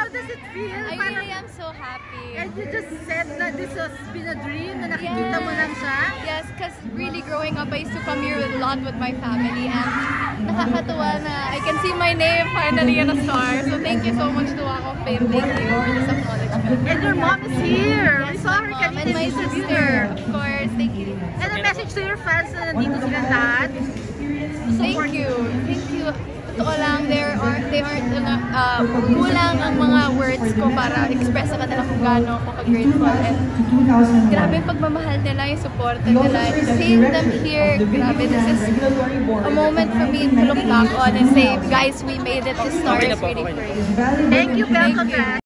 does it feel? I really am so happy. And you just said that this has been a dream na nakikita mo lang siya? Yes, because really growing up, I used to come here a lot with my family and nakakatuwa na I can see my name finally in a star. So thank you so much to Walk of Fame. Thank you for this acknowledgement. And your mom is here! Yes, We saw her mom, kanina and my interview sister, her. of course. Thank you. And a message to your fans na nandito silang lahat. Thank you. Thank you. Totoo lang, they aren't kulang ang mga words ko para express sa kanila kung gaano ako ka-grateful. And grabe yung pagmamahal nila, yung support nila. Seeing them here, grabe, this is a moment for me to look back on and say, guys, we made it. This star is really great. Thank you, Belle. Congrats.